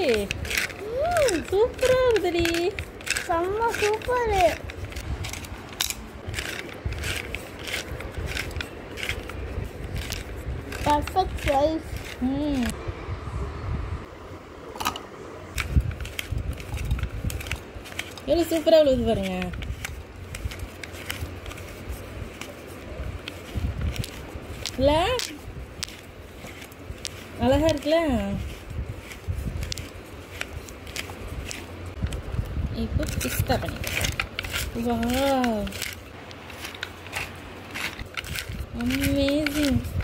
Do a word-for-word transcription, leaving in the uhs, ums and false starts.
சூப்பரா இருக்குடி. செம்ம சூப்பர். Perfect size. ம் எவ்வளோ சூப்பராக விழுது பாருங்க. இல்ல அழகா இருக்குல்ல. இப்போ பிஸ்தா பண்ணிக்கலாம். Wow, amazing.